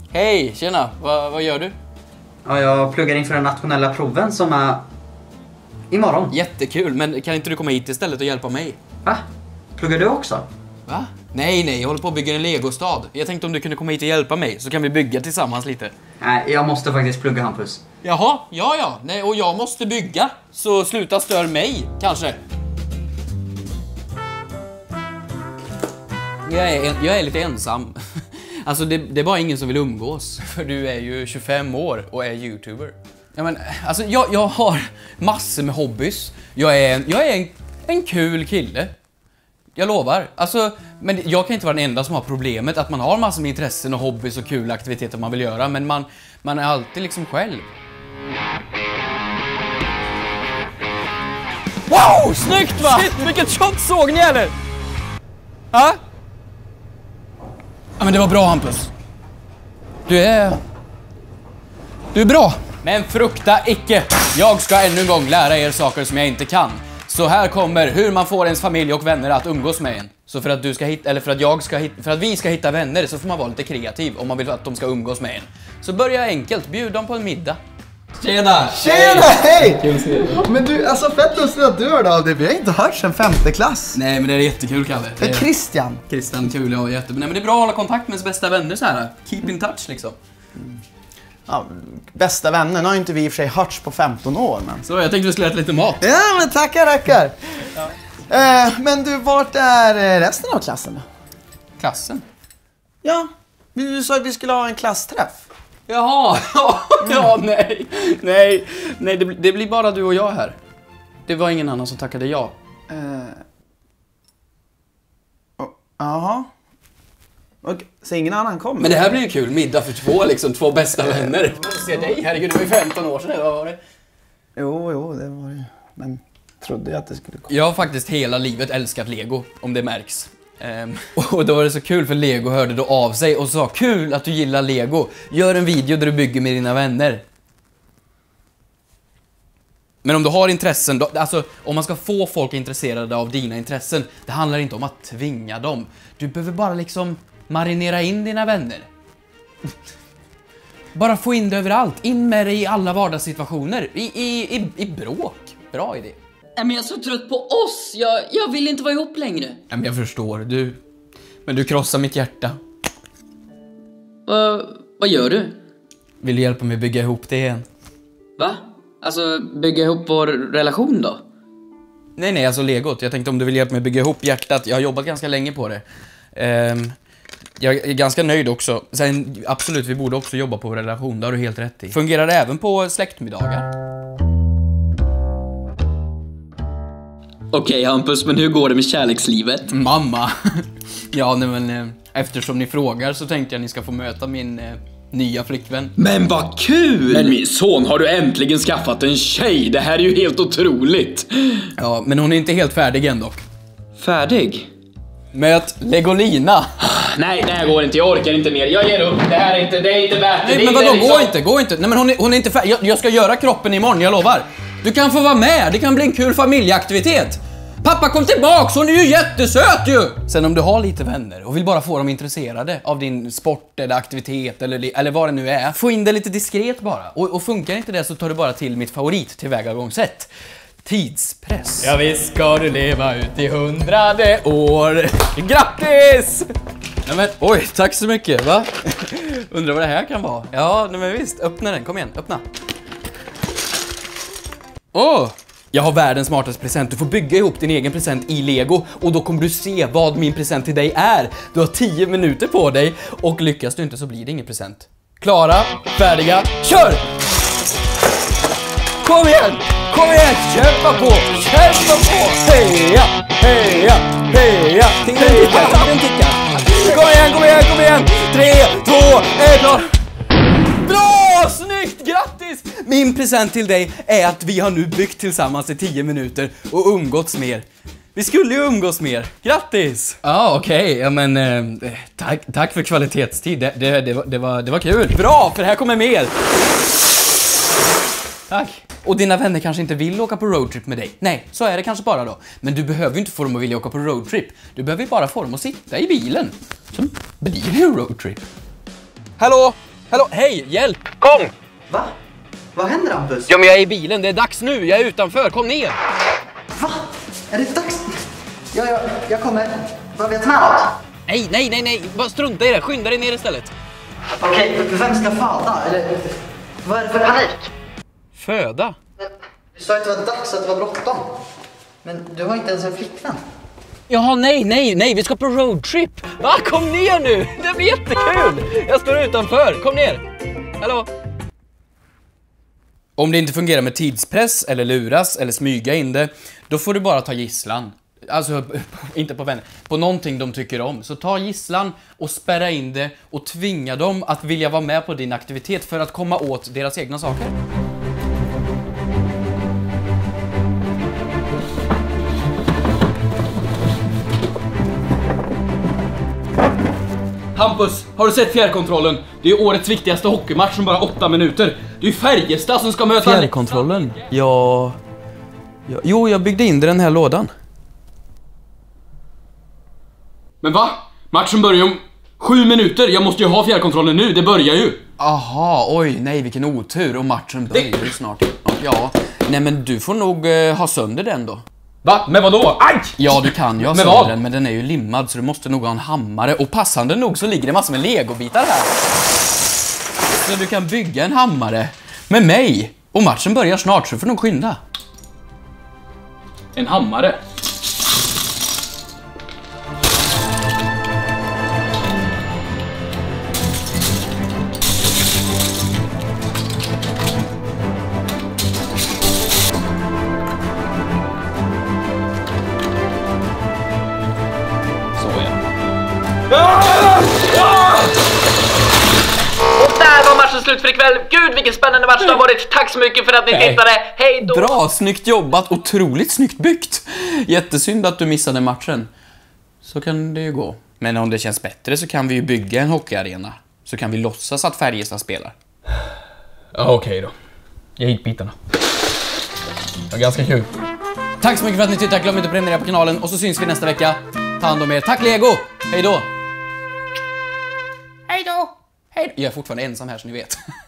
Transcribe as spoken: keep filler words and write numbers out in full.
Hej, tjena. Va, vad gör du? Ja, jag pluggar inför den nationella proven som är imorgon. Jättekul, men kan inte du komma hit istället och hjälpa mig? Va? Pluggar du också? Va? Nej, nej, jag håller på att bygga en legostad. Jag tänkte om du kunde komma hit och hjälpa mig, så kan vi bygga tillsammans lite. Nej, jag måste faktiskt plugga, Hampus. Jaha, ja ja. Nej, och jag måste bygga. Så sluta stör mig, kanske. Jag är, jag är lite ensam. Alltså det, det är bara ingen som vill umgås. För du är ju tjugofem år och är YouTuber. Ja, men, alltså jag, jag har massor med hobbys. Jag är, jag är en, en kul kille. Jag lovar. Alltså, men jag kan inte vara den enda som har problemet att man har massor med intressen och hobbys och kul aktiviteter man vill göra. Men man, man är alltid liksom själv. Wow, snyggt va? Shit, vilket shot, såg ni eller? Ha? Ja, men det var bra, Hampus. Du är... Du är bra. Men frukta icke. Jag ska ännu en gång lära er saker som jag inte kan. Så här kommer hur man får ens familj och vänner att umgås med en. Så för att du ska hitta, eller för att jag ska hitta, för att vi ska hitta vänner så får man vara lite kreativ om man vill att de ska umgås med en. Så börja enkelt, bjud dem på en middag. Tjena! Tjena, hej! Kul att se dig. Men du, alltså fett lustigt att du hörde av dig. Vi har inte hört sedan femte klass. Nej, men det är jättekul, Kalle. Det är Christian. Christian, kul, ja, jätte. Nej, men det är bra att hålla kontakt med ens bästa vänner så här. Keep in touch liksom. Ja, bästa vänner har inte vi i och för sig hörts på femton år, men... Så jag tänkte vi skulle äta lite mat. Ja, men tackar, tackar. Ja. Eh, men du, vart är resten av klassen då? Klassen? Ja, du sa att vi skulle ha en klassträff. Jaha, ja, nej, nej, nej, det, det blir bara du och jag här. Det var ingen annan som tackade ja. Jaha. Uh, och så ingen annan kommer. Men det här blir ju kul, middag för två, liksom, två bästa vänner. Se dig, herregud, det var ju femton år sedan, vad var det? Jo, jo, det var det. Men trodde jag att det skulle komma. Jag har faktiskt hela livet älskat Lego, om det märks. Um, och då var det så kul för Lego hörde då av sig och sa kul att du gillar Lego. Gör en video där du bygger med dina vänner. Men om du har intressen, då, alltså om man ska få folk intresserade av dina intressen, det handlar inte om att tvinga dem. Du behöver bara liksom marinera in dina vänner. Bara få in det överallt, in med det i alla vardagssituationer, i, i, i, i bråk. Bra idé. Men jag är så trött på oss. Jag, jag vill inte vara ihop längre. Men jag förstår, du. Men du krossar mitt hjärta. Va, vad gör du? Vill du hjälpa mig att bygga ihop det igen? Va? Alltså, bygga ihop vår relation då? Nej, nej, alltså legot. Jag tänkte om du vill hjälpa mig att bygga ihop hjärtat. Jag har jobbat ganska länge på det. Um, jag är ganska nöjd också. Sen, absolut, vi borde också jobba på vår relation. Det har du helt rätt i. Fungerar det även på släktmiddagar? Okej, Hampus, men hur går det med kärlekslivet? Mamma. Ja, nej, men eh, eftersom ni frågar så tänkte jag att ni ska få möta min eh, nya flickvän. Men vad kul! Men min son, har du äntligen skaffat en tjej? Det här är ju helt otroligt. Ja, men hon är inte helt färdig än dock. Färdig? Möt Legolina. Nej, det här går inte. Jag orkar inte mer. Jag ger upp. Det här är inte, det är inte värt det. Nej, men vadå? Liksom... Gå inte, gå inte. Nej, men hon är, hon är inte färdig. Jag, jag ska göra kroppen imorgon, jag lovar. Du kan få vara med. Det kan bli en kul familjeaktivitet. Pappa, kom tillbaks. Hon är ju jättesöt ju. Sen om du har lite vänner och vill bara få dem intresserade av din sport eller aktivitet eller, eller vad det nu är. Få in det lite diskret bara. Och, och funkar inte det så tar du bara till mitt favorit tillvägagångssätt. Tidspress. Ja, visst ska du leva ut i hundrade år. Grattis! Ja, men, oj, tack så mycket, va? Undrar vad det här kan vara. Ja, men visst, öppna den, kom igen, öppna. Åh! Oh, jag har världens smartaste present. Du får bygga ihop din egen present i Lego och då kommer du se vad min present till dig är. Du har tio minuter på dig och lyckas du inte så blir det ingen present. Klara, färdiga, kör! Kom igen! Kom igen! Kämpa på! Kämpa på! Heja! Heja! Heja! Tingla en ticka! Ta en ticka! Kom igen! Kom igen! Kom igen! Tre, två, ett, klar! Bra! Snyggt! Grattis! Min present till dig är att vi har nu byggt tillsammans i tio minuter och umgåtts mer. Vi skulle ju umgås mer. Grattis! Ja, ah, okej. Okay. Ja, men eh, tack, tack för kvalitetstid. Det, det, det, var, det, var, det var kul. Bra, för här kommer mer. Tack. Och dina vänner kanske inte vill åka på roadtrip med dig. Nej, så är det kanske bara då. Men du behöver ju inte få dem att vilja åka på roadtrip. Du behöver ju bara få dem att sitta i bilen. Så blir det ju roadtrip. Hallå? Hallå, hej, hjälp! Kom! Va? Vad händer, Hampus? Ja, men jag är i bilen, det är dags nu, jag är utanför, kom ner! Va? Är det dags? Ja, jag, jag kommer. Vad vet man något? Nej, nej, nej, nej, bara strunta i det, skynda dig ner istället. Okej, vem ska föda? Eller vad är det för panik? Föda? Men, du sa att det var dags, att det var bråttom. Men du har inte ens en flickvän. Jaha, nej, nej, nej, vi ska på roadtrip. Va, kom ner nu, det blir jättekul. Jag står utanför, kom ner. Hallå? Om det inte fungerar med tidspress, eller luras, eller smyga in det, då får du bara ta gisslan. Alltså, inte på vänner, på någonting de tycker om. Så ta gisslan och spärra in det och tvinga dem att vilja vara med på din aktivitet för att komma åt deras egna saker. Hampus, har du sett fjärrkontrollen? Det är årets viktigaste hockeymatch som bara åtta minuter. Det är ju Färjestad som ska möta... Fjärrkontrollen? Ja... ja... Jo, jag byggde in den här lådan. Men va? Matchen börjar om sju minuter. Jag måste ju ha fjärrkontrollen nu, det börjar ju. Aha, oj, nej vilken otur. Och matchen börjar ju snart. Ja, nej men du får nog uh, ha sönder den då. Va? Men vadå? Aj! Ja, du kan ju ha sönder den, men den är ju limmad så du måste nog ha en hammare. Och passande nog så ligger det massor med legobitar här. Så du kan bygga en hammare med mig. Och matchen börjar snart så du får nog skynda. En hammare? Och där var matchen slut för ikväll. Gud vilken spännande match det har varit. Tack så mycket för att ni tittade. Hej då. Bra, snyggt jobbat, otroligt snyggt byggt. Jättesynd att du missade matchen. Så kan det ju gå. Men om det känns bättre så kan vi ju bygga en hockeyarena. Så kan vi låtsas att Färjestad spelar. Ja, okej okay då. Jag hit bitarna. Det var ganska kul. Tack så mycket för att ni tittade. Glöm inte att prenumerera på kanalen. Och så syns vi nästa vecka. Ta hand om er. Tack Lego. Hej då. Hej då. Hej då. Jag är fortfarande ensam här så ni vet.